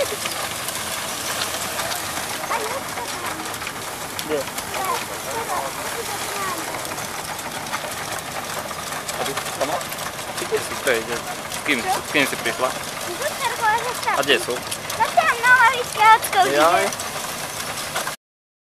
Kde? A ty sama? Ty kde si? Kto je? S kým si prišla? A kde sú? No tam na lavičke odskočíte.